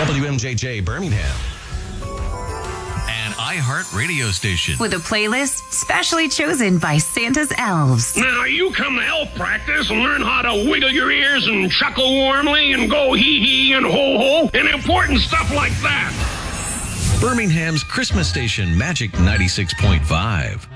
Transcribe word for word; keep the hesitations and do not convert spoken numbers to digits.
W M J J Birmingham. An iHeart radio station. With a playlist specially chosen by Santa's elves. Now, you come to elf practice and learn how to wiggle your ears and chuckle warmly and go hee-hee and ho-ho and important stuff like that. Birmingham's Christmas station, Magic ninety-six point five.